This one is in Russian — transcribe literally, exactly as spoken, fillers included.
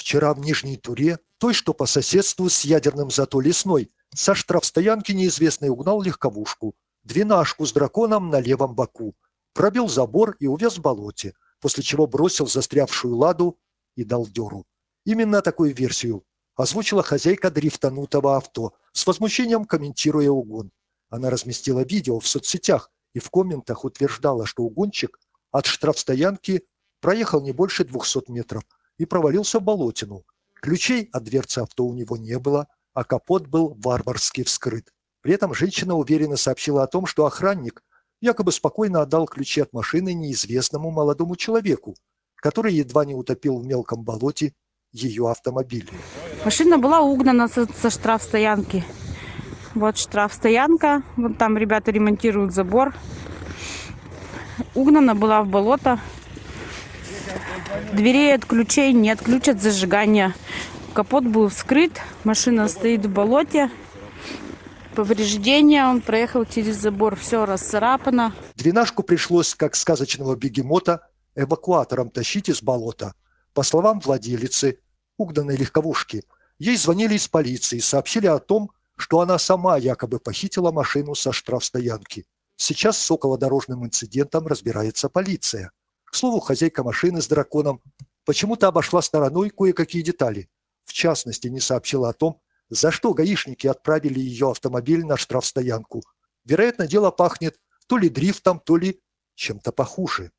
Вчера в Нижней Туре, той, что по соседству с ядерным зато лесной, со штрафстоянки неизвестный угнал легковушку, двенашку с драконом на левом боку, пробил забор и увез в болоте, после чего бросил застрявшую ладу и дал дёру. Именно такую версию озвучила хозяйка дрифтанутого авто, с возмущением комментируя угон. Она разместила видео в соцсетях и в комментах утверждала, что угонщик от штрафстоянки проехал не больше двухсот метров и провалился в болотину. Ключей от дверцы авто у него не было, а капот был варварски вскрыт. При этом женщина уверенно сообщила о том, что охранник якобы спокойно отдал ключи от машины неизвестному молодому человеку, который едва не утопил в мелком болоте ее автомобиль. Машина была угнана со, со штрафстоянки. Вот штрафстоянка, вот там ребята ремонтируют забор. Угнана была в болото. Дверей от ключей нет, ключ от зажигания. Капот был вскрыт, машина стоит в болоте. Повреждения, он проехал через забор, все расцарапано. Двенашку пришлось, как сказочного бегемота, эвакуатором тащить из болота. По словам владелицы угнанной легковушки, ей звонили из полиции и сообщили о том, что она сама якобы похитила машину со штрафстоянки. Сейчас с околодорожным инцидентом разбирается полиция. К слову, хозяйка машины с драконом почему-то обошла стороной кое-какие детали. В частности, не сообщила о том, за что гаишники отправили ее автомобиль на штрафстоянку. Вероятно, дело пахнет то ли дрифтом, то ли чем-то похуже.